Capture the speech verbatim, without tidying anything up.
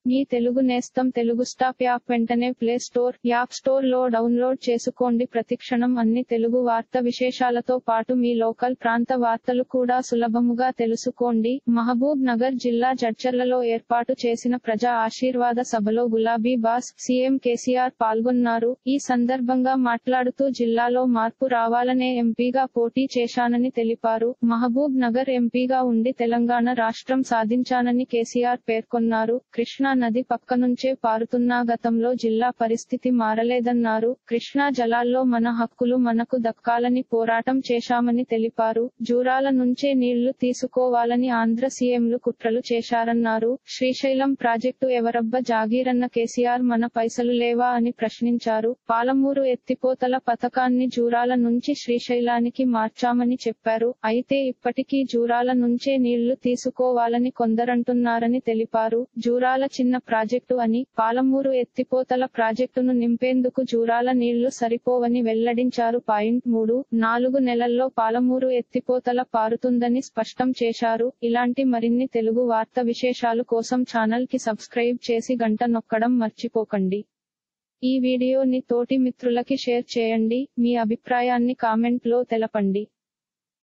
మీ తెలుగు నేస్తం Telugu stop app వెంటనే play store, app store లో డౌన్లోడ్ చేసుకోండి. ప్రతిక్షణం అన్ని తెలుగు వార్త విశేషాలతో పాటు మీ లోకల్ ప్రాంత వార్తలు కూడా సులభముగా తెలుసుకోండి. మహబూబ్ నగర్ జిల్లా జడ్చర్లలో ఏర్పాటు చేసిన ప్రజా ఆశీర్వాద సభలో గులాబీ బాస్, సీఎం కేసీఆర్ పాల్గొన్నారు. ఈ సందర్భంగా మాట్లాడుతూ జిల్లాలో మార్పు రావాలనే ఎంపీగా పోటీ చేశానని తెలిపారు. మహబూబ్ నగర్ ఎంపీగా ఉండి తెలంగాణ రాష్ట్రం సాధించానని కేసీఆర్ పేర్కొన్నారు. కృష్ణా నది పక్కనుంచే పారుతున్నా గతంలో జిల్లా పరిస్థితి మారలేదన్నారు. కృష్ణా జలాల్లో మన హక్కులు మనకు దక్కాలని పోరాటం చేశామని తెలిపారు. జూరాల నుంచే నీళ్లు తీసుకోవాలని ఆంధ్ర సీఎంలు కుట్రలు చేశారన్నారు. శ్రీశైలం ప్రాజెక్టు ఎవరబ్బ జాగీరన్న కేసీఆర్ మన పైసలు లేవా అని ప్రశ్నించారు. పాలమూరు ఎత్తిపోతల పథకాన్ని జూరాల నుంచి శ్రీశైలానికి మార్చామని చెప్పారు. అయితే ఇప్పటికీ జూరాల నుంచే నీళ్లు తీసుకోవాలని కొందరంటున్నారని తెలిపారు. జూరాల చిన్న ప్రాజెక్టు అని, పాలమూరు ఎత్తిపోతల ప్రాజెక్టును నింపేందుకు జూరాల నీళ్లు సరిపోవని వెల్లడించారు. పాయింట్ మూడు నాలుగు నెలల్లో పాలమూరు ఎత్తిపోతల పారుతుందని స్పష్టం చేశారు. ఇలాంటి మరిన్ని తెలుగు వార్త విశేషాలు కోసం ఛానల్ కి సబ్స్క్రైబ్ చేసి గంట నొక్కడం మర్చిపోకండి. ఈ వీడియోని తోటి మిత్రులకి షేర్ చేయండి. మీ అభిప్రాయాన్ని కామెంట్ లో తెలపండి.